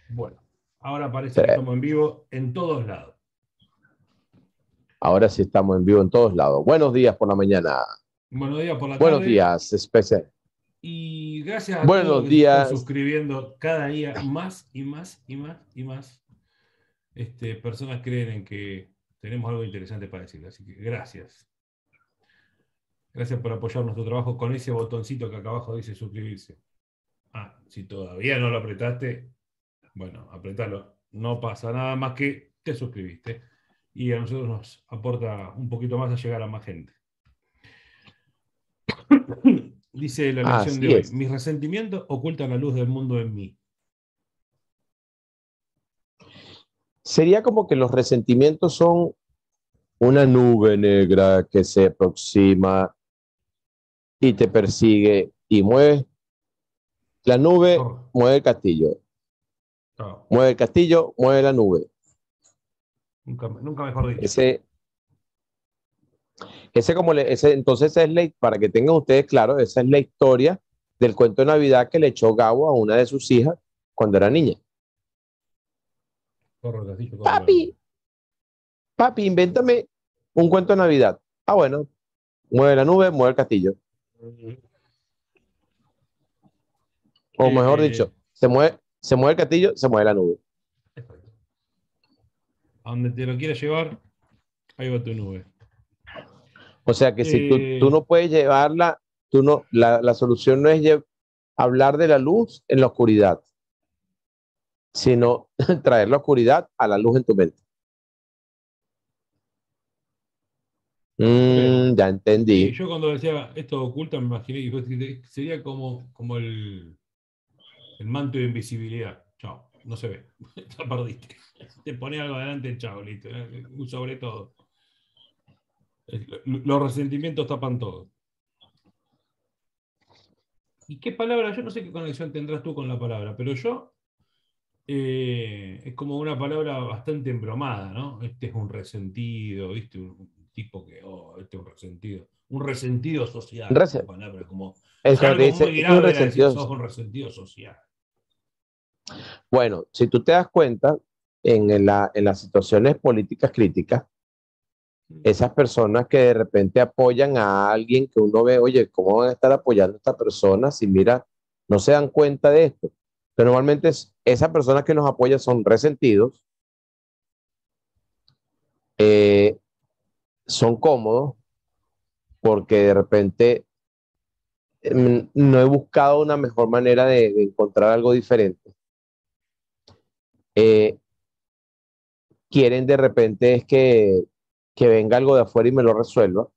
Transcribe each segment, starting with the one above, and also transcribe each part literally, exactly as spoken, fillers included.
Bueno, ahora parece que Tres. estamos en vivo en todos lados. Ahora sí estamos en vivo en todos lados. Buenos días por la mañana. Buenos días por la Buenos tarde días, especial. y gracias a todos los Buenos que se están días. suscribiendo cada día más y más y más y más. Este, personas creen en que tenemos algo interesante para decir, así que gracias. Gracias por apoyar nuestro trabajo con ese botoncito que acá abajo dice suscribirse. Ah, si todavía no lo apretaste, bueno, apretalo. No pasa nada más que te suscribiste. Y a nosotros nos aporta un poquito más a llegar a más gente. Dice la lección de Así hoy: es. mis resentimientos ocultan la luz del mundo en mí. Sería como que los resentimientos son una nube negra que se aproxima y te persigue y mueve. La nube Corro. mueve el castillo. No, Mueve el castillo, mueve la nube. nunca, nunca mejor dicho. Ese, ese como le, ese, entonces esa es la, para que tengan ustedes claro, esa es la historia del cuento de Navidad que le echó Gabo a una de sus hijas cuando era niña. Corro el castillo, corro la Papi, nube. papi, invéntame un cuento de Navidad. Ah, bueno, mueve la nube, mueve el castillo. O mejor Eh, dicho, se mueve, se mueve el castillo, se mueve la nube. a donde te lo quieras llevar, ahí va tu nube. O sea que si tú, tú Eh, no puedes llevarla, tú no, la, la solución no es lle- hablar de la luz en la oscuridad, sino traer la oscuridad a la luz en tu mente. bueno, Mm, ya sí, entendí. yo cuando decía esto oculta me imaginé que sería como, como el, el manto de invisibilidad. Chao, no se ve. Te perdiste. Te pone algo adelante, chao, listo. eh, Sobre todo. Los resentimientos tapan todo. ¿Y qué palabra? Yo no sé qué conexión tendrás tú con la palabra, pero yo eh, es como una palabra bastante embromada, ¿no? Este es un resentido, ¿viste? Un, un tipo que, oh, este es un resentido. Un resentido social, una Rese- palabra como, Es si cuando te algo dice, muy este es un grave era decir, resentido. sos un resentido social. Bueno, si tú te das cuenta, en, en la, en las situaciones políticas críticas, esas personas que de repente apoyan a alguien que uno ve, oye, ¿cómo van a estar apoyando a esta persona si mira, no se dan cuenta de esto? Pero normalmente es, esas personas que nos apoyan son resentidos, eh, son cómodos, porque de repente mm, no he buscado una mejor manera de, de encontrar algo diferente. Eh, quieren de repente es que, que venga algo de afuera y me lo resuelva.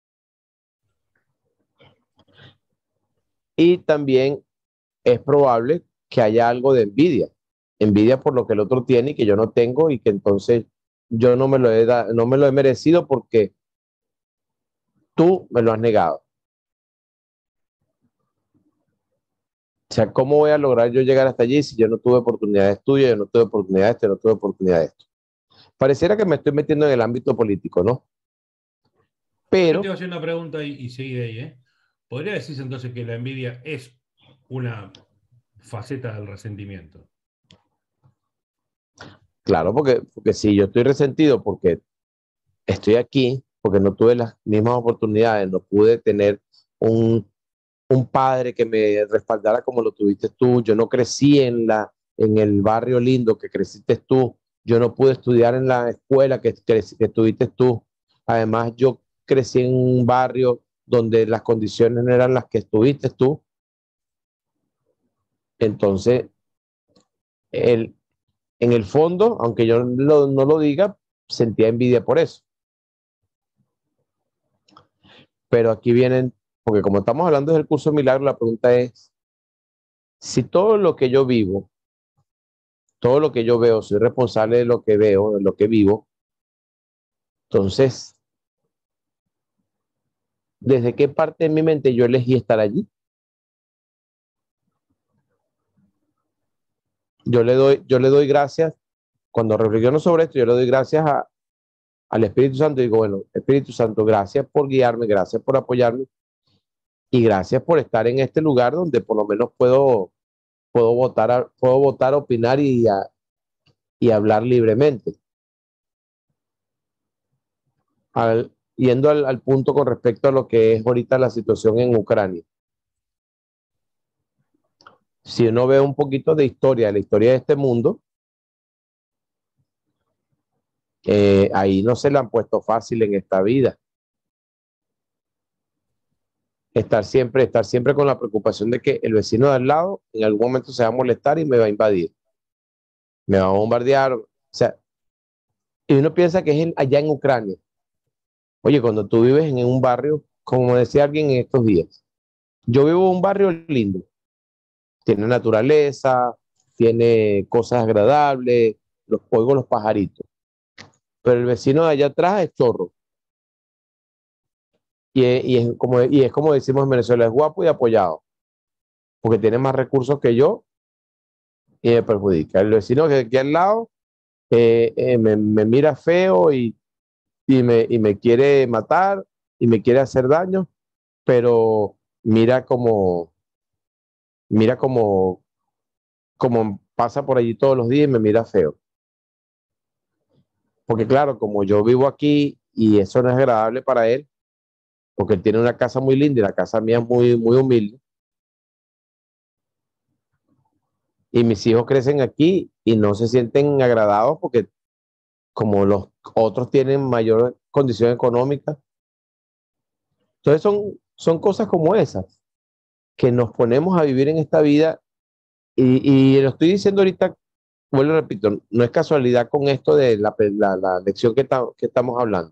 Y también es probable que haya algo de envidia, envidia por lo que el otro tiene y que yo no tengo y que entonces yo no me lo he, da, no me lo he merecido porque tú me lo has negado. O sea, ¿cómo voy a lograr yo llegar hasta allí si yo no tuve oportunidades tuyas, yo no tuve oportunidades de esto, no tuve oportunidades de esto? Pareciera que me estoy metiendo en el ámbito político, ¿no? Yo te Pero, voy a hacer una pregunta y, y seguí de ahí, ¿eh? ¿Podría decirse entonces que la envidia es una faceta del resentimiento? claro, porque, porque si yo estoy resentido porque estoy aquí, porque no tuve las mismas oportunidades, no pude tener un, un padre que me respaldara como lo tuviste tú, yo no crecí en, la, en el barrio lindo que creciste tú, yo no pude estudiar en la escuela que, que, que tuviste tú, además yo crecí en un barrio donde las condiciones no eran las que estuviste tú, entonces el, en el fondo, aunque yo lo, no lo diga, sentía envidia por eso. Pero aquí vienen, porque como estamos hablando del curso de milagro, la pregunta es, si todo lo que yo vivo, todo lo que yo veo, soy responsable de lo que veo, de lo que vivo, entonces, ¿desde qué parte de mi mente yo elegí estar allí? Yo le doy, yo le doy gracias, cuando reflexiono sobre esto, yo le doy gracias a, al Espíritu Santo y digo, bueno, Espíritu Santo, gracias por guiarme, gracias por apoyarme y gracias por estar en este lugar donde por lo menos puedo puedo votar, puedo votar, opinar y, a- y hablar libremente. Al- yendo al, al punto con respecto a lo que es ahorita la situación en Ucrania. Si uno ve un poquito de historia, de la historia de este mundo, eh, ahí no se le han puesto fácil en esta vida. Estar siempre, estar siempre con la preocupación de que el vecino de al lado en algún momento se va a molestar y me va a invadir, me va a bombardear. O sea, y uno piensa que es en- allá en Ucrania. Oye, cuando tú vives en un barrio, como decía alguien en estos días, yo vivo en un barrio lindo, tiene naturaleza, tiene cosas agradables, los oigo los pajaritos, pero el vecino de allá atrás es chorro. Y es, y es como, y es como decimos en Venezuela, es guapo y apoyado, porque tiene más recursos que yo y me perjudica. El vecino que aquí al lado eh, eh, me, me mira feo y, y, me, y me quiere matar y me quiere hacer daño, pero mira como, mira como, como pasa por allí todos los días y me mira feo. Porque claro, como yo vivo aquí y eso no es agradable para él, porque él tiene una casa muy linda y la casa mía es muy, muy humilde, y mis hijos crecen aquí y no se sienten agradados porque como los otros tienen mayor condición económica. Entonces son, son cosas como esas que nos ponemos a vivir en esta vida y, y lo estoy diciendo ahorita, vuelvo y repito, no es casualidad con esto de la, la, la lección que, ta, que estamos hablando.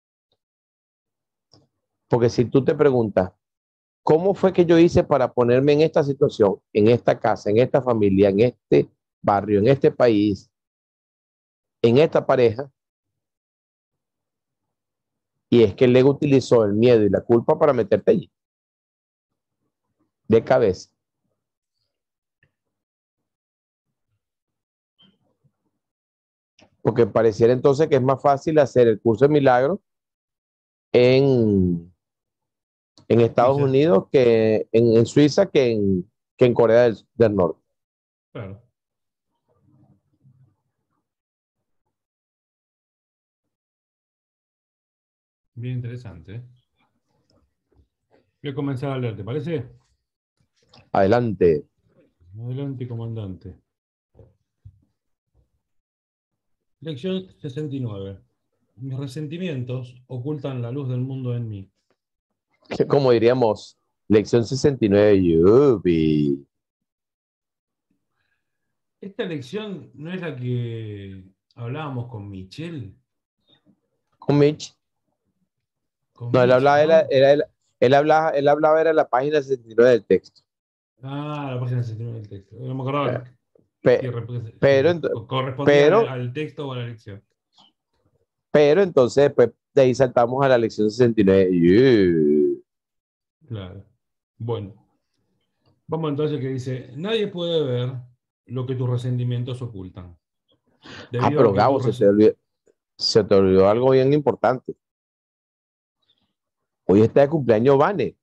Porque si tú te preguntas, ¿cómo fue que yo hice para ponerme en esta situación, en esta casa, en esta familia, en este barrio, en este país, en esta pareja? Y es que el ego utilizó el miedo y la culpa para meterte allí, de cabeza. Porque pareciera entonces que es más fácil hacer el curso de milagros en, en Estados Suiza, Unidos que en, en Suiza que en, que en Corea del, del Norte. claro. Bien interesante. ¿Eh? Voy a comenzar a leer, ¿te parece? Adelante. Adelante, comandante. Lección sesenta y nueve. Mis resentimientos ocultan la luz del mundo en mí. Como diríamos, lección sesenta y nueve, yupi. Esta lección no es la que hablábamos con Michelle, Con Mitch. con No, él Mitch, hablaba, era, ¿no? era- él, él hablaba, él hablaba era la página sesenta y nueve del texto. Ah, la página sesenta y nueve del texto. No me acordaba si, Pe- rep- si Pero, re- ent- correspondía al, pero, al texto o a la lección. pero entonces después de ahí saltamos a la lección sesenta y nueve. Yu. Claro. Bueno, vamos entonces que dice, nadie puede ver lo que tus resentimientos ocultan. Ah, Debido a pero que Gabo, tus se te resentimientos... olvidó, se te olvidó algo bien importante. Hoy está de cumpleaños Vane.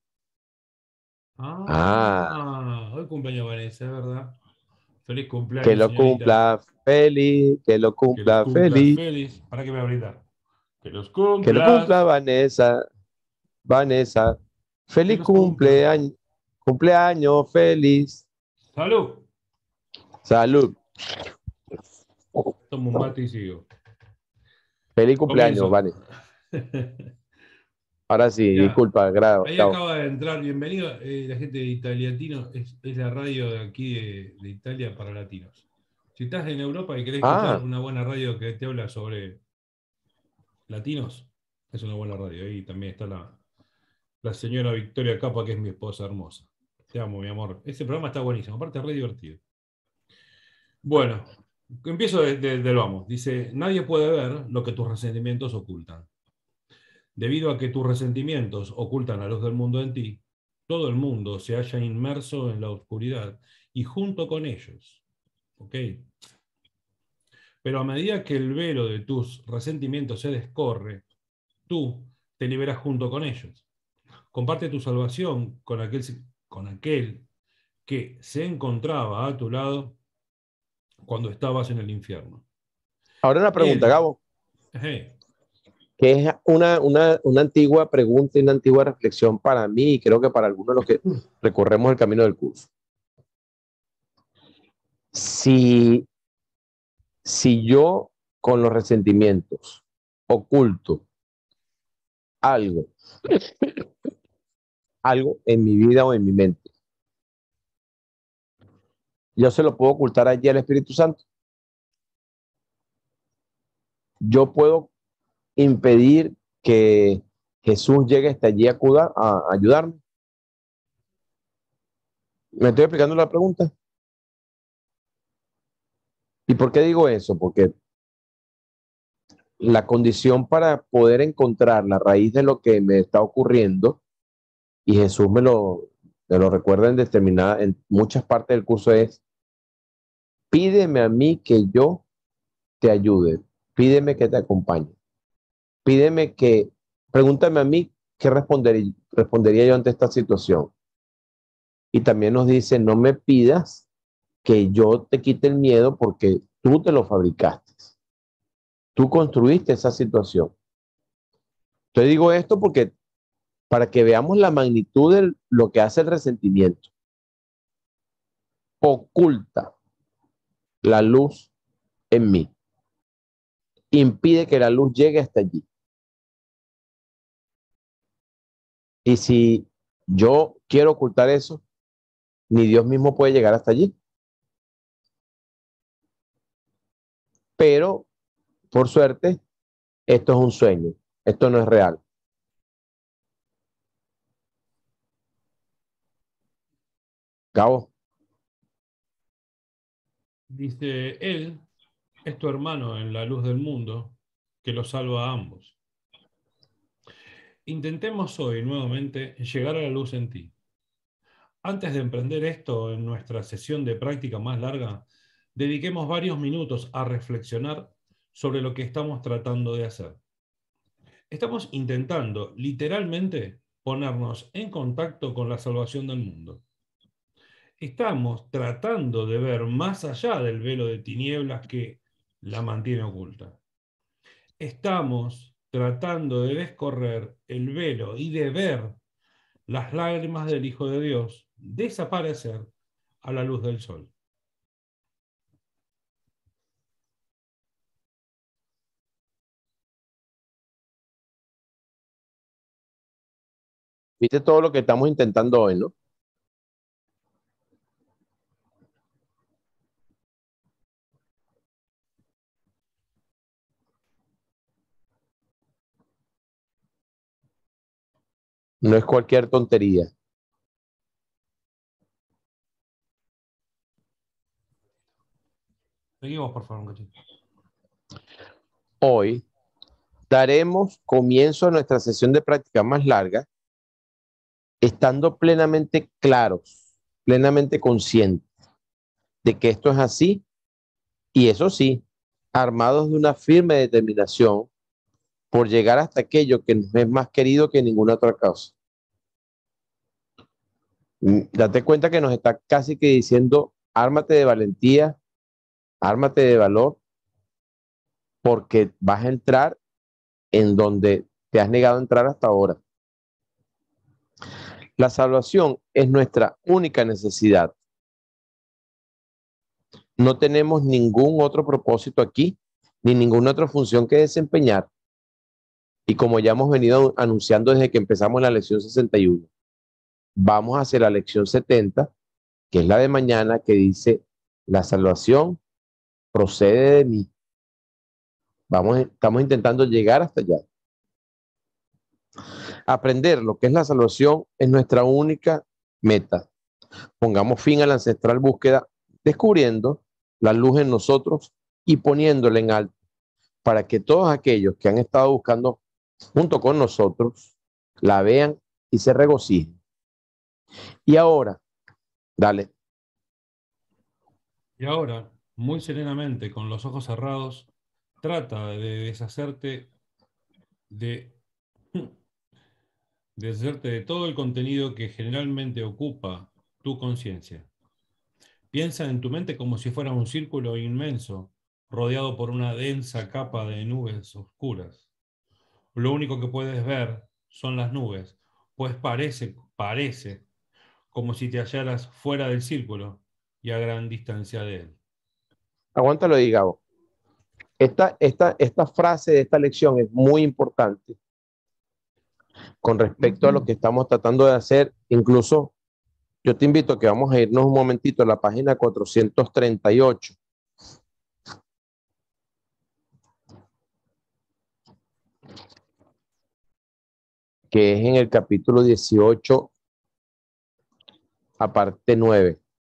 Ah, Ah, hoy cumpleaños Vanessa, es verdad. Feliz que cumpleaños, lo señorita. cumpla feliz, que lo Que los cumpla cumplas feliz, feliz. ¿Para qué me va a brindar? Que los que lo cumpla cumplas. Vanessa, Vanessa. Que Feliz los cumplas. cumpleaños, cumpleaños feliz. Salud. Salud. Tomo un mate y sigo. Feliz cumpleaños, Comienzo. Vane. Ahora sí, Ya, disculpa, grado. ahí Chao. acaba de entrar. Bienvenido. Eh, la gente de Italiatino es, es la radio de aquí de, de Italia para latinos. Si estás en Europa y querés escuchar Ah, una buena radio que te habla sobre latinos, es una buena radio. Ahí también está la, la señora Victoria Capa, que es mi esposa hermosa. Te amo, mi amor. Ese programa está buenísimo. Aparte, es re divertido. Bueno, empiezo desde de, de, vamos. Dice, nadie puede ver lo que tus resentimientos ocultan. Debido a que tus resentimientos ocultan la luz del mundo en ti, todo el mundo se halla inmerso en la oscuridad y junto con ellos. ¿Ok? Pero a medida que el velo de tus resentimientos se descorre, tú te liberas junto con ellos. Comparte tu salvación con aquel, con aquel que se encontraba a tu lado cuando estabas en el infierno. Ahora una pregunta, Él, Gabo, hey, que es una, una, una antigua pregunta y una antigua reflexión para mí y creo que para algunos de los que recorremos el camino del curso. Si, si yo con los resentimientos oculto algo, algo en mi vida o en mi mente, yo se lo puedo ocultar allí al Espíritu Santo. Yo puedo impedir que Jesús llegue hasta allí a, acuda, a ayudarme. ¿Me estoy explicando la pregunta? ¿Y por qué digo eso? Porque la condición para poder encontrar la raíz de lo que me está ocurriendo, y Jesús me lo, me lo recuerda en determinada, en muchas partes del curso, es: pídeme a mí que yo te ayude, pídeme que te acompañe, pídeme que, pregúntame a mí qué respondería, respondería yo ante esta situación. Y también nos dice: no me pidas que yo te quite el miedo porque tú te lo fabricaste, tú construiste esa situación. Te digo esto porque para que veamos la magnitud de lo que hace el resentimiento. Oculta la luz en mí, impide que la luz llegue hasta allí. Y si yo quiero ocultar eso, ni Dios mismo puede llegar hasta allí. Pero, por suerte, esto es un sueño, esto no es real. Cabo. dice, Él es tu hermano en la luz del mundo, que lo salva a ambos. Intentemos hoy nuevamente llegar a la luz en ti. Antes de emprender esto en nuestra sesión de práctica más larga, dediquemos varios minutos a reflexionar sobre lo que estamos tratando de hacer. Estamos intentando, literalmente, ponernos en contacto con la salvación del mundo. Estamos tratando de ver más allá del velo de tinieblas que la mantiene oculta. Estamos tratando de descorrer el velo y de ver las lágrimas del Hijo de Dios desaparecer a la luz del sol. ¿Viste todo lo que estamos intentando hoy, no? No es cualquier tontería. Seguimos, por favor, un cachito. Hoy daremos comienzo a nuestra sesión de práctica más larga, estando plenamente claros, plenamente conscientes de que esto es así, y eso sí, armados de una firme determinación por llegar hasta aquello que nos es más querido que ninguna otra causa. Mm, Date cuenta que nos está casi que diciendo: ármate de valentía, ármate de valor, porque vas a entrar en donde te has negado a entrar hasta ahora. La salvación es nuestra única necesidad. No tenemos ningún otro propósito aquí, ni ninguna otra función que desempeñar. Y como ya hemos venido anunciando desde que empezamos la lección sesenta y uno, vamos a hacer la lección setenta, que es la de mañana, que dice: la salvación procede de mí. Vamos, estamos intentando llegar hasta allá. Aprender lo que es la salvación es nuestra única meta. Pongamos fin a la ancestral búsqueda, descubriendo la luz en nosotros y poniéndola en alto, para que todos aquellos que han estado buscando junto con nosotros la vean y se regocijen. Y ahora, dale. Y ahora, muy serenamente, con los ojos cerrados, trata de deshacerte de, de deshacerte de todo el contenido que generalmente ocupa tu conciencia. Piensa en tu mente como si fuera un círculo inmenso, rodeado por una densa capa de nubes oscuras. Lo único que puedes ver son las nubes, pues parece, parece como si te hallaras fuera del círculo y a gran distancia de él. Aguántalo ahí, Gabo. Esta, esta, esta frase de esta lección es muy importante con respecto a lo que estamos tratando de hacer. Incluso yo te invito a que vamos a irnos un momentito a la página cuatrocientos treinta y ocho. Que es en el capítulo dieciocho, aparte nueve.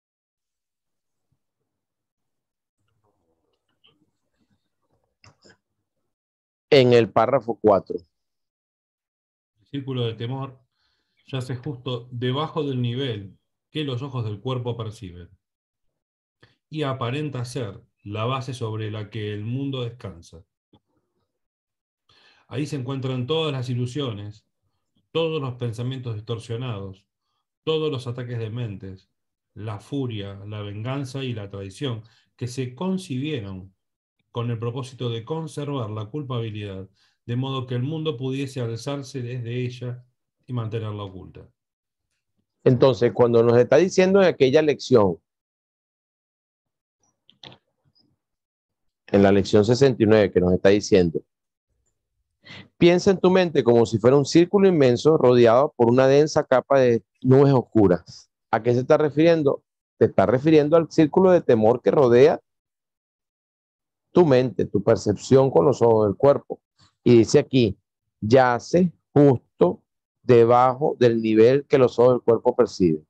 En el párrafo cuatro. El círculo de temor yace justo debajo del nivel que los ojos del cuerpo perciben y aparenta ser la base sobre la que el mundo descansa. Ahí se encuentran todas las ilusiones, todos los pensamientos distorsionados, todos los ataques de mentes, la furia, la venganza y la traición, que se concibieron con el propósito de conservar la culpabilidad, de modo que el mundo pudiese alzarse desde ella y mantenerla oculta. Entonces, cuando nos está diciendo en aquella lección, en la lección sesenta y nueve, que nos está diciendo, piensa en tu mente como si fuera un círculo inmenso rodeado por una densa capa de nubes oscuras. ¿A qué se está refiriendo? Te está refiriendo al círculo de temor que rodea tu mente, tu percepción con los ojos del cuerpo. Y dice aquí, yace justo debajo del nivel que los ojos del cuerpo perciben.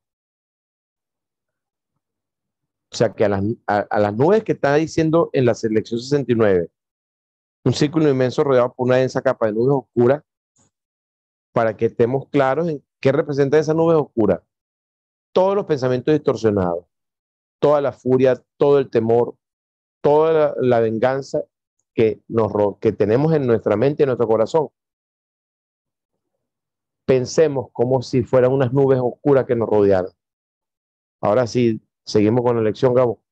O sea que a las, a, a las nubes que está diciendo en la selección sesenta y nueve, un círculo inmenso rodeado por una densa capa de nubes oscuras, para que estemos claros en qué representa esa nube oscura. Todos los pensamientos distorsionados, toda la furia, todo el temor, toda la, la venganza que, nos, que tenemos en nuestra mente y en nuestro corazón. Pensemos como si fueran unas nubes oscuras que nos rodearan. Ahora sí, seguimos con la lección, Gabo.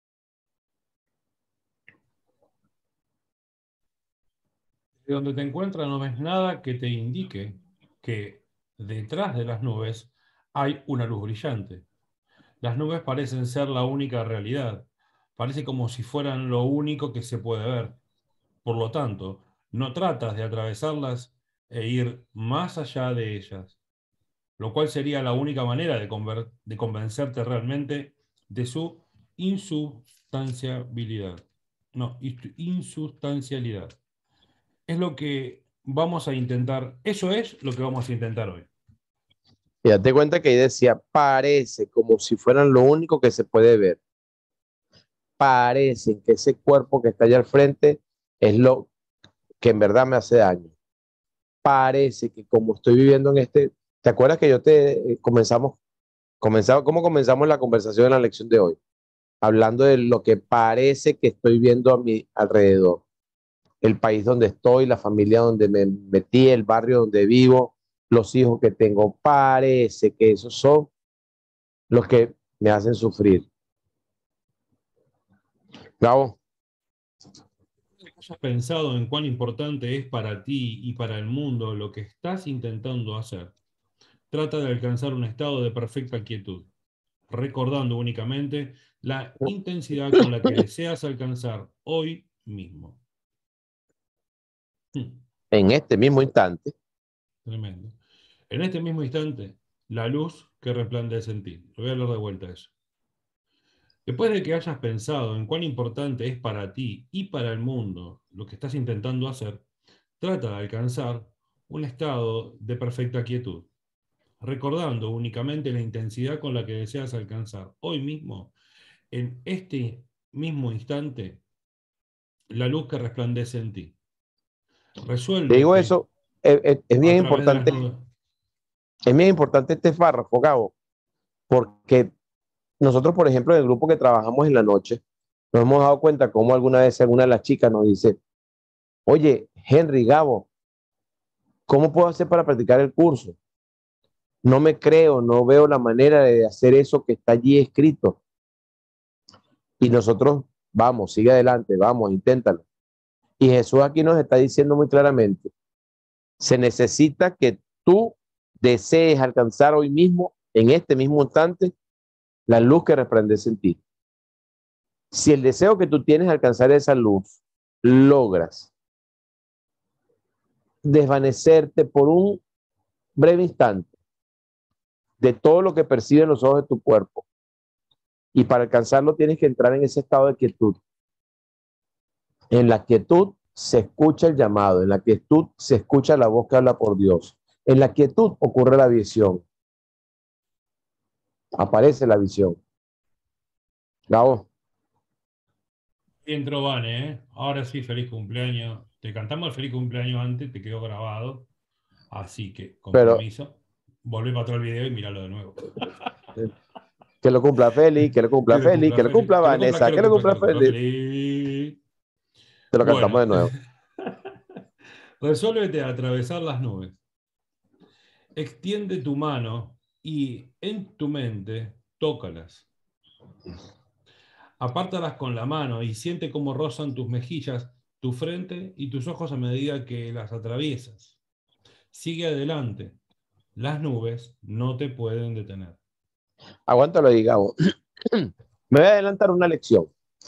De donde te encuentras no ves nada que te indique que detrás de las nubes hay una luz brillante. Las nubes parecen ser la única realidad. Parece como si fueran lo único que se puede ver. Por lo tanto, no tratas de atravesarlas e ir más allá de ellas, lo cual sería la única manera de, conver- de convencerte realmente de su insustanciabilidad. No, insustancialidad. Es lo que vamos a intentar, eso es lo que vamos a intentar hoy. Y date cuenta que ahí decía, parece como si fueran lo único que se puede ver. Parece que ese cuerpo que está allá al frente es lo que en verdad me hace daño. Parece que como estoy viviendo en este, ¿te acuerdas que yo te eh, comenzamos, comenzamos, cómo comenzamos la conversación en la lección de hoy? Hablando de lo que parece que estoy viendo a mi alrededor. El país donde estoy, la familia donde me metí, el barrio donde vivo, los hijos que tengo. Parece que esos son los que me hacen sufrir. Gabo, ¿Has pensado en cuán importante es para ti y para el mundo lo que estás intentando hacer? Trata de alcanzar un estado de perfecta quietud, recordando únicamente la intensidad con la que deseas alcanzar hoy mismo. Hmm, en este mismo instante, tremendo. En este mismo instante, la luz que resplandece en ti. Lo voy a hablar de vuelta a eso. Después de que hayas pensado en cuán importante es para ti y para el mundo lo que estás intentando hacer, trata de alcanzar un estado de perfecta quietud, recordando únicamente la intensidad con la que deseas alcanzar hoy mismo, en este mismo instante, la luz que resplandece en ti. te digo Resuélvete eso, es, es, es a bien través de las importante, nubes. es bien importante este párrafo, Gabo, porque nosotros, por ejemplo, en el grupo que trabajamos en la noche, nos hemos dado cuenta cómo alguna vez alguna de las chicas nos dice, oye, Henry, Gabo, ¿cómo puedo hacer para practicar el curso? No me creo, no veo la manera de hacer eso que está allí escrito. Y nosotros, vamos, sigue adelante, vamos, inténtalo. Y Jesús aquí nos está diciendo muy claramente, se necesita que tú desees alcanzar hoy mismo, en este mismo instante, la luz que resplandece en ti. Si el deseo que tú tienes de alcanzar esa luz, logras desvanecerte por un breve instante de todo lo que perciben los ojos de tu cuerpo, y para alcanzarlo tienes que entrar en ese estado de quietud. En la quietud se escucha el llamado, en la quietud se escucha la voz que habla por Dios. En la quietud ocurre la visión, aparece la visión. Gabo. Bien, Trovane, ¿eh? Ahora sí, feliz cumpleaños. Te cantamos el feliz cumpleaños antes, te quedó grabado. Así que, con Pero permiso, volvé para atrás el video y míralo de nuevo. que lo cumpla Feli, que lo Que cumpla lo Feli, cumpla que lo feliz. cumpla Que lo cumpla, Vanessa, que lo que lo cumpla, que cumpla lo cumpla Feli. feliz. Te lo cantamos de Bueno, nuevo. resuélvete a atravesar las nubes. Extiende tu mano y en tu mente tócalas. Apártalas con la mano y siente cómo rozan tus mejillas, tu frente y tus ojos a medida que las atraviesas. Sigue adelante. Las nubes no te pueden detener. Aguántalo ahí, Gabo. Me voy a adelantar una lección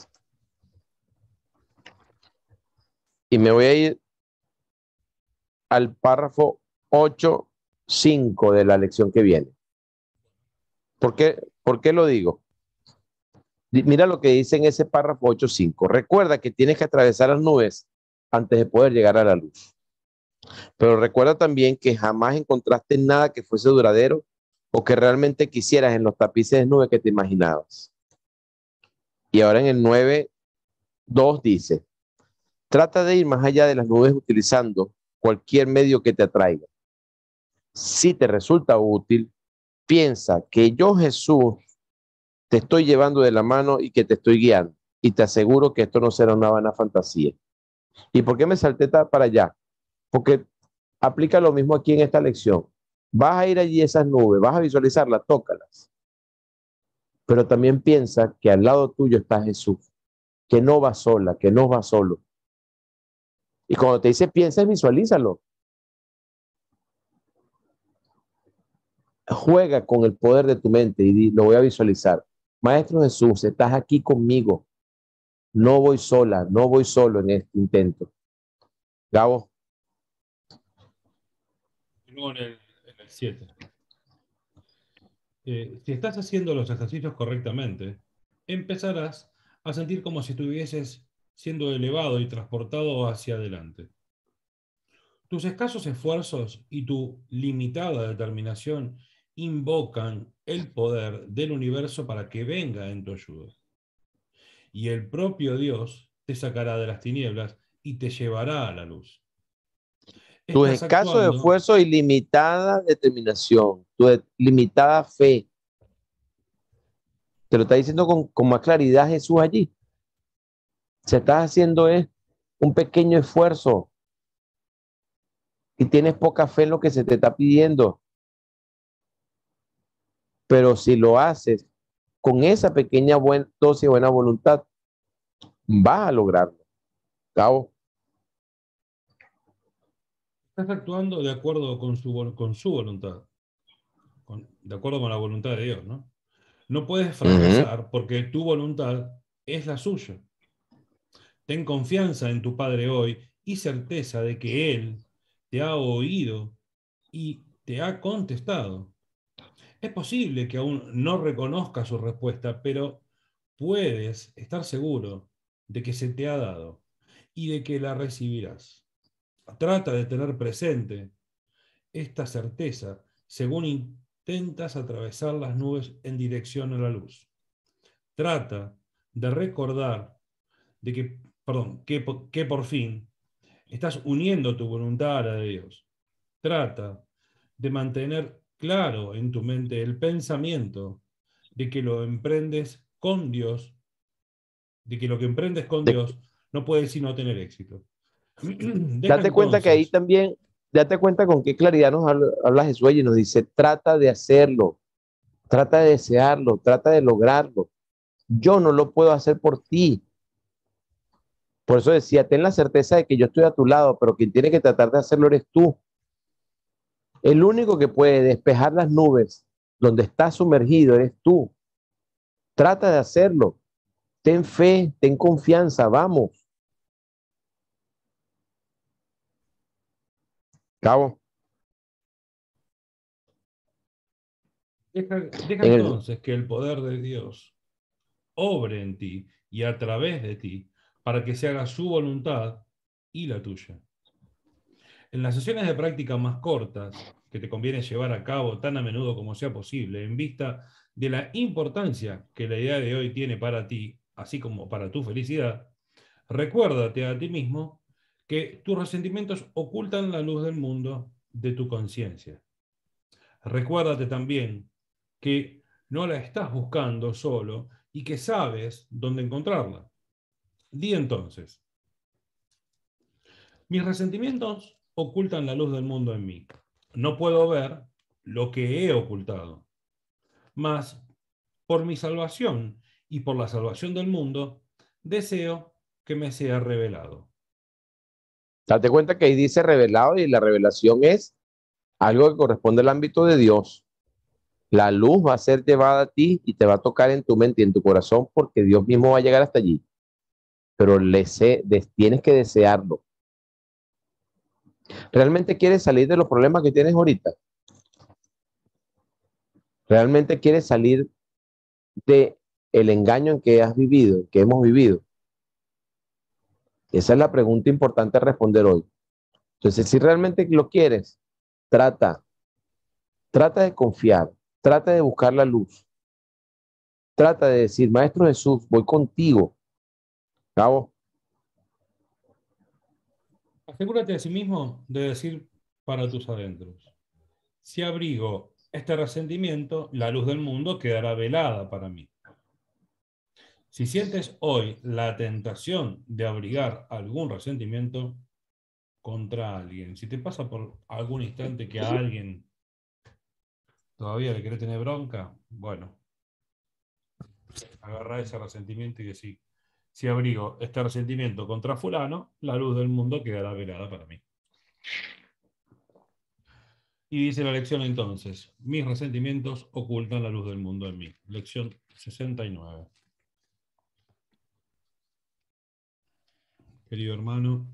y me voy a ir al párrafo ocho punto cinco de la lección que viene. ¿Por qué, ¿Por qué lo digo? Mira lo que dice en ese párrafo ocho punto cinco. Recuerda que tienes que atravesar las nubes antes de poder llegar a la luz. Pero recuerda también que jamás encontraste nada que fuese duradero o que realmente quisieras en los tapices de nubes que te imaginabas. Y ahora en el nueve punto dos dice, trata de ir más allá de las nubes utilizando cualquier medio que te atraiga. Si te resulta útil, piensa que yo, Jesús, te estoy llevando de la mano y que te estoy guiando. Y te aseguro que esto no será una vana fantasía. ¿Y por qué me salté para allá? Porque aplica lo mismo aquí en esta lección. Vas a ir allí a esas nubes, vas a visualizarlas, tócalas. Pero también piensa que al lado tuyo está Jesús, que no va sola, que no va solo. Y cuando te dice piensa, visualízalo. Juega con el poder de tu mente y di, lo voy a visualizar. Maestro Jesús, estás aquí conmigo. No voy sola, no voy solo en este intento. Gabo. Luego en el siete. Eh, si estás haciendo los ejercicios correctamente, empezarás a sentir como si estuvieses siendo elevado y transportado hacia adelante. Tus escasos esfuerzos y tu limitada determinación invocan el poder del universo para que venga en tu ayuda. Y el propio Dios te sacará de las tinieblas y te llevará a la luz. Tus Estás escasos actuando. esfuerzos y limitada determinación, tu de, limitada fe. Te lo está diciendo con, con más claridad Jesús allí. Se está haciendo es un pequeño esfuerzo y tienes poca fe en lo que se te está pidiendo. Pero si lo haces con esa pequeña buen, dosis de buena voluntad, vas a lograrlo. Gabo. Estás actuando de acuerdo con su, con su voluntad, con, de acuerdo con la voluntad de Dios, ¿no? No puedes fracasar uh-huh. porque tu voluntad es la suya. Ten confianza en tu Padre hoy y certeza de que Él te ha oído y te ha contestado. Es posible que aún no reconozcas su respuesta, pero puedes estar seguro de que se te ha dado y de que la recibirás. Trata de tener presente esta certeza según intentas atravesar las nubes en dirección a la luz. Trata de recordar de que, perdón, que, que por fin estás uniendo tu voluntad a la de Dios. Trata de mantener claro en tu mente el pensamiento de que lo emprendes con Dios, de que lo que emprendes con De, Dios no puede sino tener éxito. Deja date cuenta entonces, que ahí también, date cuenta con qué claridad nos habla, habla Jesús y nos dice, trata de hacerlo, trata de desearlo, trata de lograrlo. Yo no lo puedo hacer por ti. Por eso decía, ten la certeza de que yo estoy a tu lado, pero quien tiene que tratar de hacerlo eres tú. El único que puede despejar las nubes donde estás sumergido eres tú. Trata de hacerlo. Ten fe, ten confianza, vamos. Cabo. Deja, deja En el, entonces que el poder de Dios obre en ti y a través de ti para que se haga su voluntad y la tuya. En las sesiones de práctica más cortas, que te conviene llevar a cabo tan a menudo como sea posible, en vista de la importancia que la idea de hoy tiene para ti, así como para tu felicidad, recuérdate a ti mismo que tus resentimientos ocultan la luz del mundo de tu conciencia. Recuérdate también que no la estás buscando solo y que sabes dónde encontrarla. Di entonces: mis resentimientos ocultan la luz del mundo en mí. No puedo ver lo que he ocultado. Mas, por mi salvación y por la salvación del mundo, deseo que me sea revelado. Date cuenta que ahí dice revelado y la revelación es algo que corresponde al ámbito de Dios. La luz va a ser llevada a ti y te va a tocar en tu mente y en tu corazón porque Dios mismo va a llegar hasta allí. Pero le sé, des, tienes que desearlo. ¿Realmente quieres salir de los problemas que tienes ahorita? ¿Realmente quieres salir de el engaño en que has vivido, que hemos vivido? Esa es la pregunta importante a responder hoy. Entonces, si realmente lo quieres, trata, trata de confiar, trata de buscar la luz, trata de decir, Maestro Jesús, voy contigo. Cabo, Asegúrate a sí mismo de decir para tus adentros: si abrigo este resentimiento, la luz del mundo quedará velada para mí. Si sientes hoy la tentación de abrigar algún resentimiento contra alguien, si te pasa por algún instante que a alguien todavía le querés tener bronca, bueno, agarrá ese resentimiento y decís: si abrigo este resentimiento contra fulano, la luz del mundo quedará velada para mí. Y dice la lección entonces: mis resentimientos ocultan la luz del mundo en mí. Lección sesenta y nueve. Querido hermano,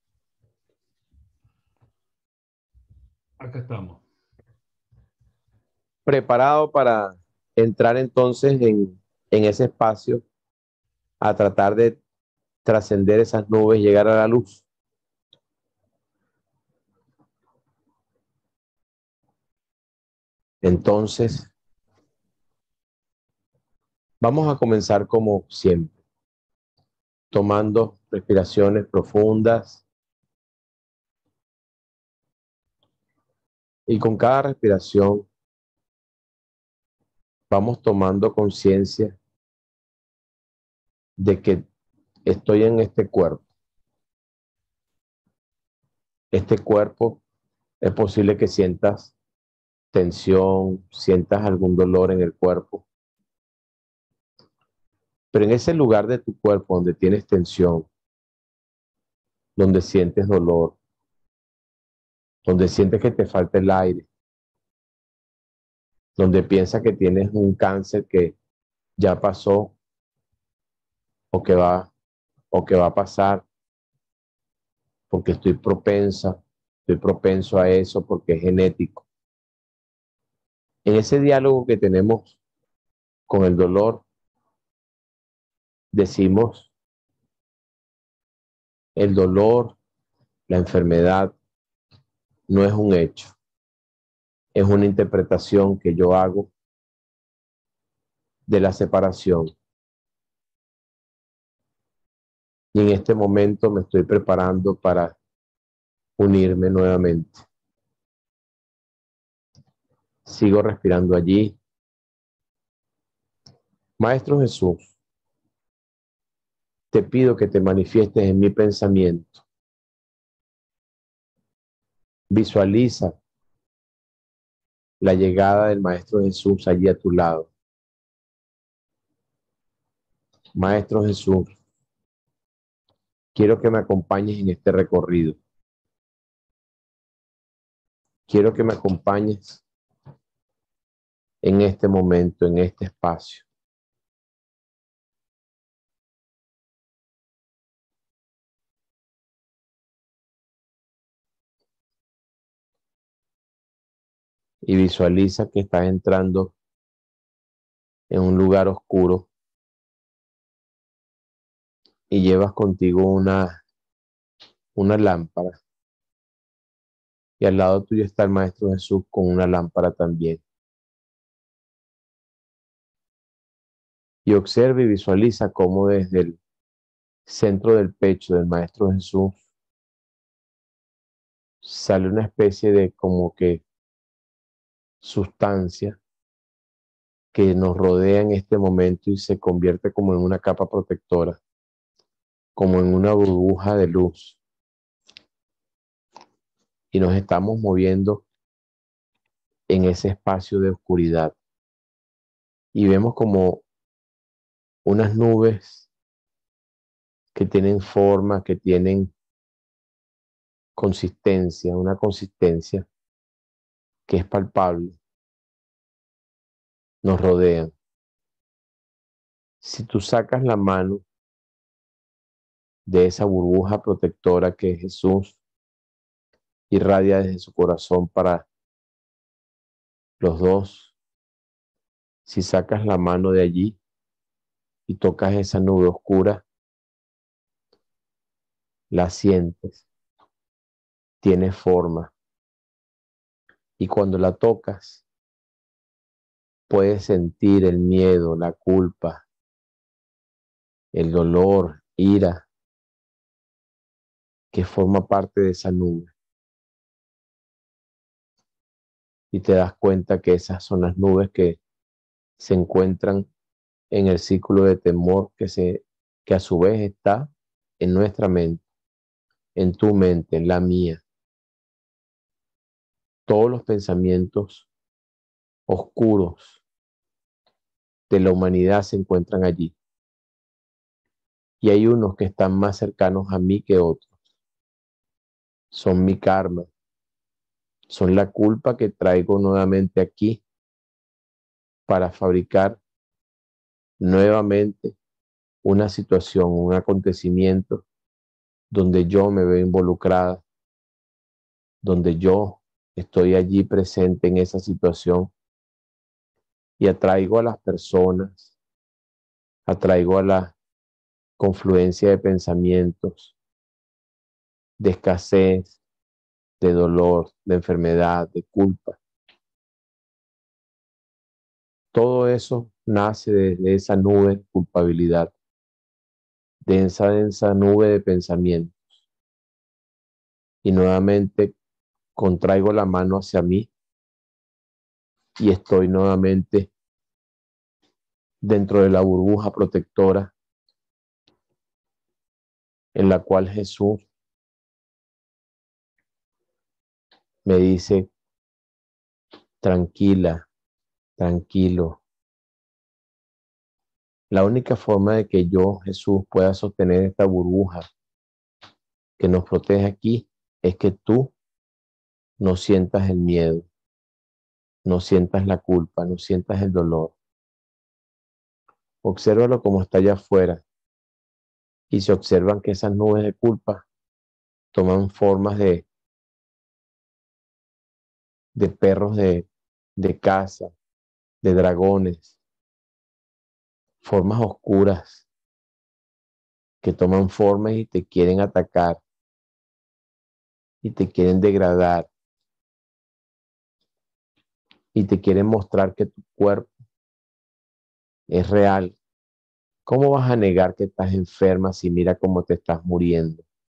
acá estamos. preparado para entrar entonces en, en ese espacio a tratar de trascender esas nubes, llegar a la luz. Entonces, vamos a comenzar como siempre, tomando respiraciones profundas y con cada respiración vamos tomando conciencia de que estoy en este cuerpo. Este cuerpo es posible que sientas tensión, sientas algún dolor en el cuerpo, pero en ese lugar de tu cuerpo donde tienes tensión, donde sientes dolor, donde sientes que te falta el aire, donde piensas que tienes un cáncer que ya pasó o que va o que va a pasar, porque estoy propensa, estoy propenso a eso porque es genético. En ese diálogo que tenemos con el dolor, decimos, el dolor, la enfermedad, no es un hecho, es una interpretación que yo hago de la separación. Y en este momento me estoy preparando para unirme nuevamente. Sigo respirando allí. Maestro Jesús, te pido que te manifiestes en mi pensamiento. Visualiza la llegada del Maestro Jesús allí a tu lado. Maestro Jesús, quiero que me acompañes en este recorrido. Quiero que me acompañes en este momento, en este espacio. Y visualiza que estás entrando en un lugar oscuro y llevas contigo una, una lámpara. Y al lado tuyo está el Maestro Jesús con una lámpara también. Y observa y visualiza cómo desde el centro del pecho del Maestro Jesús sale una especie de como que sustancia que nos rodea en este momento y se convierte como en una capa protectora, como en una burbuja de luz. Y nos estamos moviendo en ese espacio de oscuridad. Y vemos como unas nubes que tienen forma, que tienen consistencia, una consistencia que es palpable, nos rodean. Si tú sacas la mano de esa burbuja protectora que Jesús irradia desde su corazón para los dos, si sacas la mano de allí y tocas esa nube oscura, la sientes, tiene forma. Y cuando la tocas, puedes sentir el miedo, la culpa, el dolor, ira, que forma parte de esa nube. Y te das cuenta que esas son las nubes que se encuentran en el círculo de temor que, se, que a su vez está en nuestra mente, en tu mente, en la mía. Todos los pensamientos oscuros de la humanidad se encuentran allí. Y hay unos que están más cercanos a mí que otros. Son mi karma. Son la culpa que traigo nuevamente aquí para fabricar nuevamente una situación, un acontecimiento donde yo me veo involucrada, donde yo estoy allí presente en esa situación y atraigo a las personas, atraigo a la confluencia de pensamientos, de escasez, de dolor, de enfermedad, de culpa. Todo eso nace de esa nube de culpabilidad, de esa densa nube de pensamientos. Y nuevamente contraigo la mano hacia mí y estoy nuevamente dentro de la burbuja protectora en la cual Jesús me dice, tranquila, tranquilo. La única forma de que yo, Jesús, pueda sostener esta burbuja que nos protege aquí es que tú no sientas el miedo, no sientas la culpa, no sientas el dolor. Obsérvalo como está allá afuera y se observan que esas nubes de culpa toman formas de, de perros de, de caza, de dragones, formas oscuras que toman formas y te quieren atacar y te quieren degradar y te quieren mostrar que tu cuerpo es real. ¿Cómo vas a negar que estás enferma si mira cómo te estás muriendo?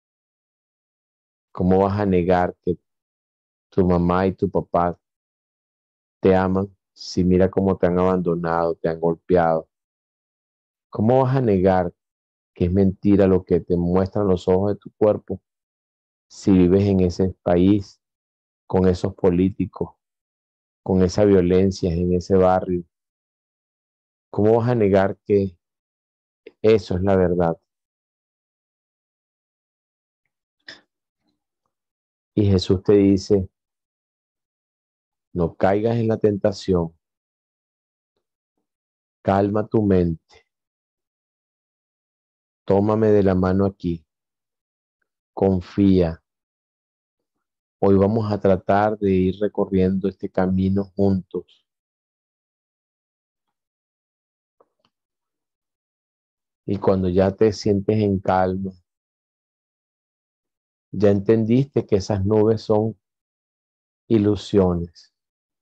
¿Cómo vas a negar que tu mamá y tu papá te aman si mira cómo te han abandonado, te han golpeado? ¿Cómo vas a negar que es mentira lo que te muestran los ojos de tu cuerpo si vives en ese país, con esos políticos, con esa violencia en ese barrio? ¿Cómo vas a negar que Eso es la verdad. Y Jesús te dice, no caigas en la tentación, calma tu mente, tómame de la mano aquí, confía. Hoy vamos a tratar de ir recorriendo este camino juntos. Y cuando ya te sientes en calma, ya entendiste que esas nubes son ilusiones,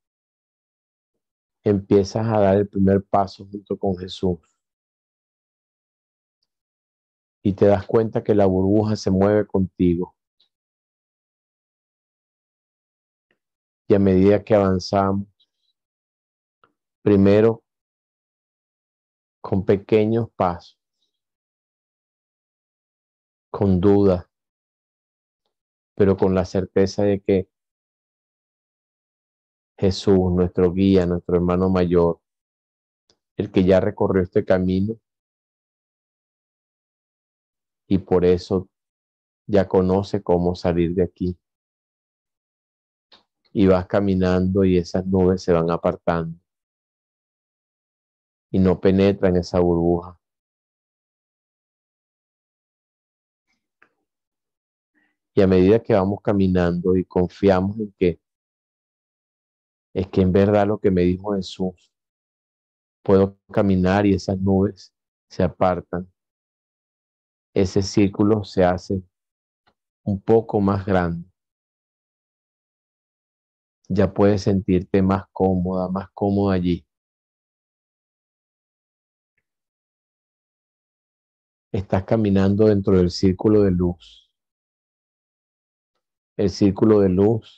empiezas a dar el primer paso junto con Jesús y te das cuenta que la burbuja se mueve contigo. Y a medida que avanzamos, primero con pequeños pasos, con duda, pero con la certeza de que Jesús, nuestro guía, nuestro hermano mayor, el que ya recorrió este camino y por eso ya conoce cómo salir de aquí. Y vas caminando y esas nubes se van apartando y no penetran esa burbuja. Y a medida que vamos caminando y confiamos en que es que en verdad lo que me dijo Jesús, puedo caminar y esas nubes se apartan. Ese círculo se hace un poco más grande. Ya puedes sentirte más cómoda, más cómodo allí. Estás caminando dentro del círculo de luz. El círculo de luz,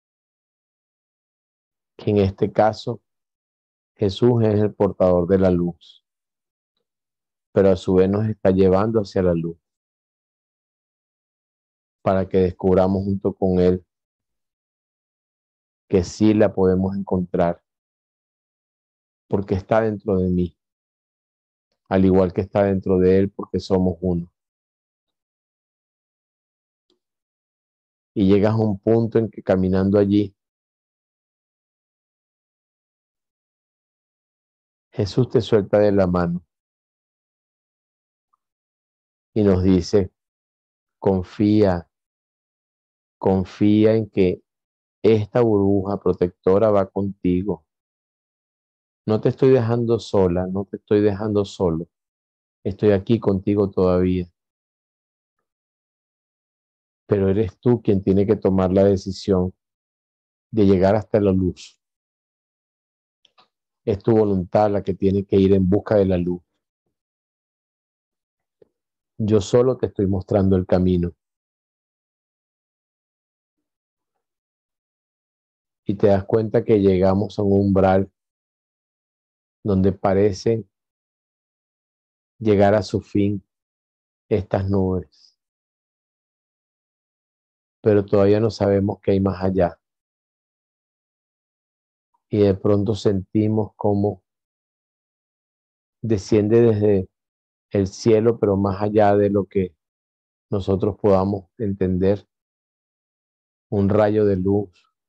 que en este caso Jesús es el portador de la luz, pero a su vez nos está llevando hacia la luz para que descubramos junto con Él que sí la podemos encontrar porque está dentro de mí, al igual que está dentro de Él porque somos uno. Y llegas a un punto en que caminando allí, Jesús te suelta de la mano y nos dice, confía, confía en que esta burbuja protectora va contigo. No te estoy dejando sola, no te estoy dejando solo. Estoy aquí contigo todavía. Pero eres tú quien tiene que tomar la decisión de llegar hasta la luz. Es tu voluntad la que tiene que ir en busca de la luz. Yo solo te estoy mostrando el camino. Y te das cuenta que llegamos a un umbral donde parece llegar a su fin estas nubes. Pero todavía no sabemos qué hay más allá. Y de pronto sentimos cómo desciende desde el cielo, pero más allá de lo que nosotros podamos entender, un rayo de luz,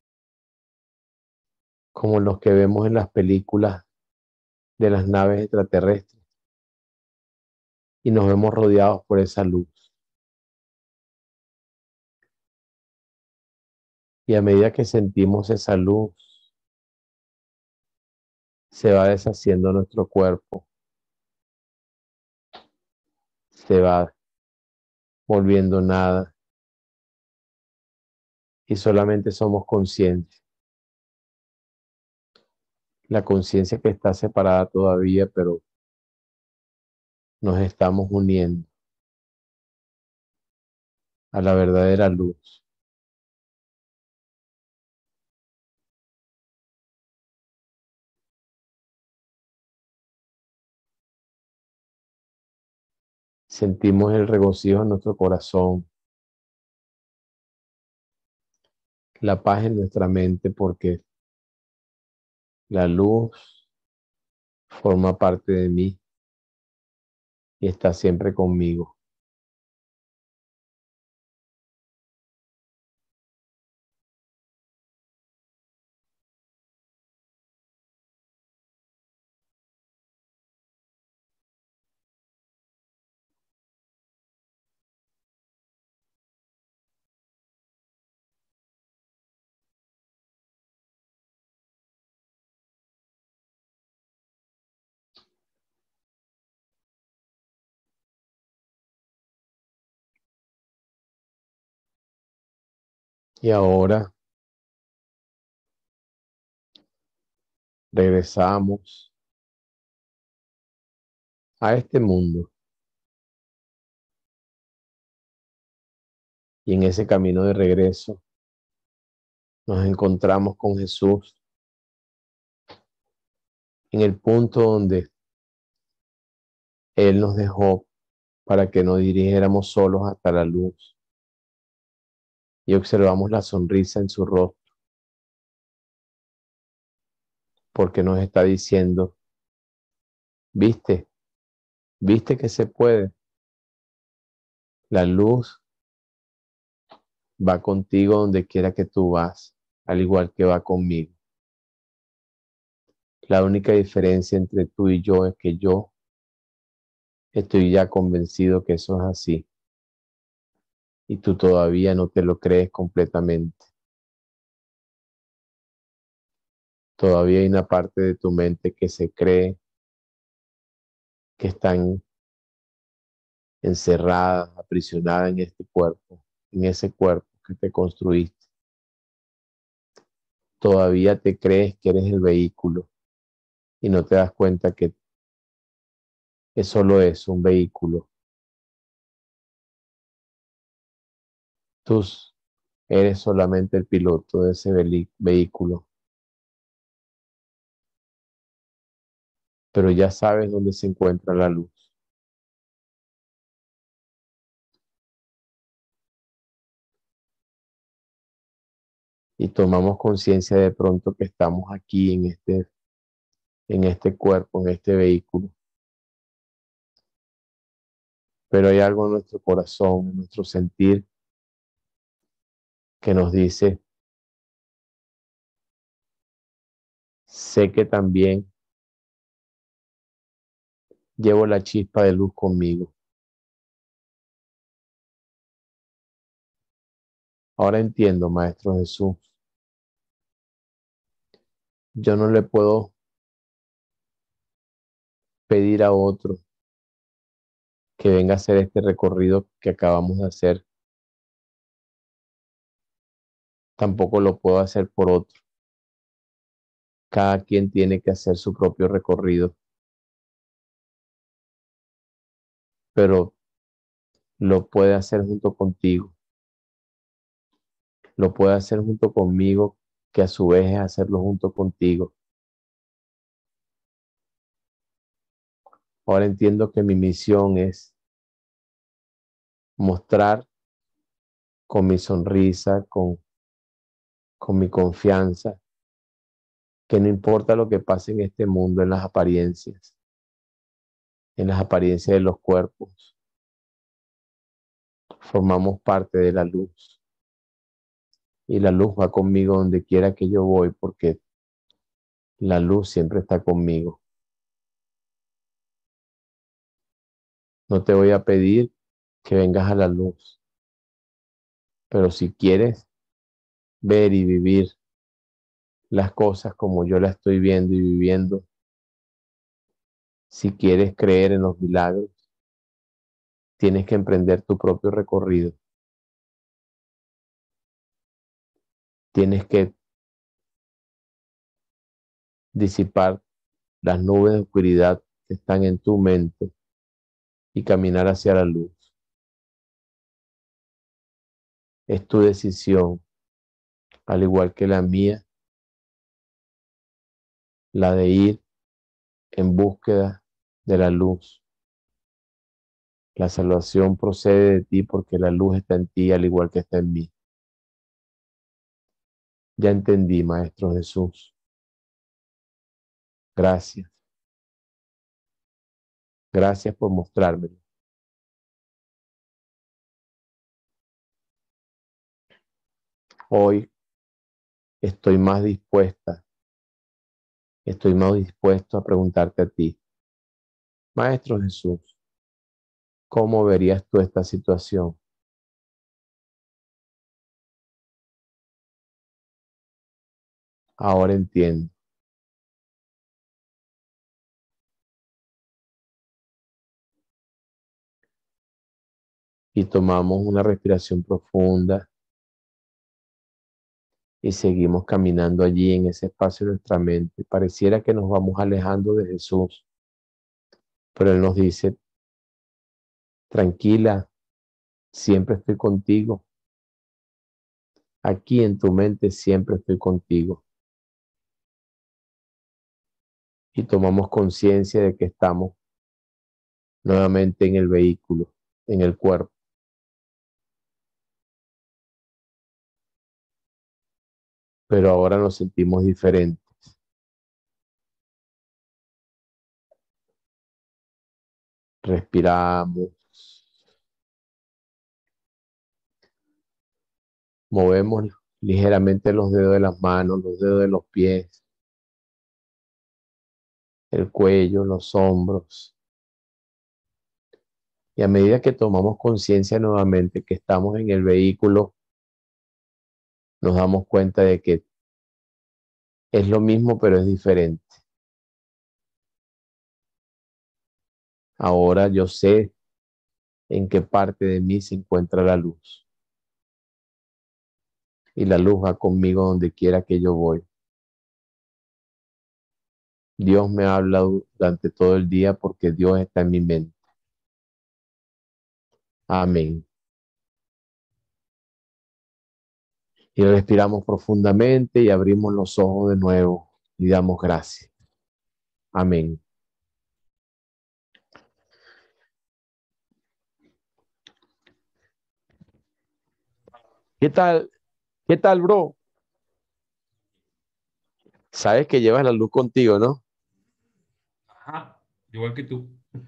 como los que vemos en las películas de las naves extraterrestres, y nos vemos rodeados por esa luz. Y a medida que sentimos esa luz, se va deshaciendo nuestro cuerpo, se va volviendo nada, y solamente somos conscientes. La conciencia que está separada todavía, pero nos estamos uniendo a la verdadera luz. Sentimos el regocijo en nuestro corazón, la paz en nuestra mente, porque la luz forma parte de mí y estás siempre conmigo. Y ahora regresamos a este mundo y en ese camino de regreso nos encontramos con Jesús en el punto donde Él nos dejó para que nos dirigiéramos solos hasta la luz y observamos la sonrisa en su rostro porque nos está diciendo, viste, viste que se puede. La luz va contigo donde quiera que tú vas, al igual que va conmigo. La única diferencia entre tú y yo es que yo estoy ya convencido que eso es así y tú todavía no te lo crees completamente. Todavía hay una parte de tu mente que se cree que están encerradas, aprisionadas en este cuerpo, en ese cuerpo que te construiste. Todavía te crees que eres el vehículo y no te das cuenta que es solo eso, un vehículo. Tú eres solamente el piloto de ese vehículo, pero ya sabes dónde se encuentra la luz. Y tomamos conciencia de pronto que estamos aquí en este, en este cuerpo, en este vehículo. Pero hay algo en nuestro corazón, en nuestro sentir, que nos dice, sé que también llevo la chispa de luz conmigo. Ahora entiendo, Maestro Jesús, yo no le puedo pedir a otro que venga a hacer este recorrido que acabamos de hacer. Tampoco lo puedo hacer por otro. Cada quien tiene que hacer su propio recorrido, pero lo puede hacer junto contigo. Lo puede hacer junto conmigo, que a su vez es hacerlo junto contigo. Ahora entiendo que mi misión es mostrar con mi sonrisa, con, con mi confianza, que no importa lo que pase en este mundo, en las apariencias, en las apariencias de los cuerpos, formamos parte de la luz. Y la luz va conmigo donde quiera que yo voy, porque la luz siempre está conmigo. No te voy a pedir que vengas a la luz, pero si quieres ver y vivir las cosas como yo las estoy viendo y viviendo, si quieres creer en los milagros, tienes que emprender tu propio recorrido. Tienes que disipar las nubes de oscuridad que están en tu mente y caminar hacia la luz. Es tu decisión, al igual que la mía, la de ir en búsqueda de la luz. La salvación procede de ti porque la luz está en ti al igual que está en mí. Ya entendí, Maestro Jesús. Gracias. Gracias por mostrármelo. Hoy estoy más dispuesta, estoy más dispuesto a preguntarte a ti, Maestro Jesús, ¿cómo verías tú esta situación? Ahora entiendo. Y tomamos una respiración profunda y seguimos caminando allí en ese espacio de nuestra mente. Pareciera que nos vamos alejando de Jesús, pero Él nos dice, tranquila, siempre estoy contigo. Aquí en tu mente siempre estoy contigo. Y tomamos conciencia de que estamos nuevamente en el vehículo, en el cuerpo. Pero ahora nos sentimos diferentes. Respiramos. Movemos ligeramente los dedos de las manos, los dedos de los pies, el cuello, los hombros. Y a medida que tomamos conciencia nuevamente que estamos en el vehículo, nos damos cuenta de que es lo mismo, pero es diferente. Ahora yo sé en qué parte de mí se encuentra la luz. Y la luz va conmigo donde quiera que yo voy. Dios me habla durante todo el día porque Dios está en mi mente. Amén. Y respiramos profundamente y abrimos los ojos de nuevo y damos gracias. Amén. ¿Qué tal? ¿Qué tal, bro? Sabes que llevas la luz contigo, ¿no? Ajá, igual que tú.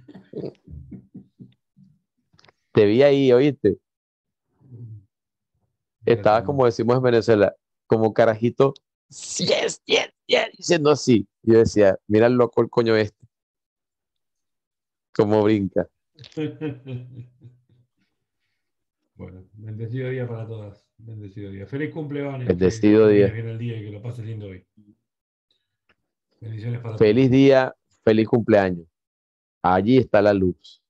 Te vi ahí, ¿oíste? Estaba, Gracias, como hermano. decimos en Venezuela, como carajito, yes, yes, yes, diciendo así. Yo decía, mira el loco el coño este, cómo brinca. Bueno, bendecido día para todas. Bendecido día. Feliz cumpleaños, que Bendecido termines día. bien el día y que lo pases lindo hoy. Bendiciones para Feliz todos. día, feliz cumpleaños. Allí está la luz.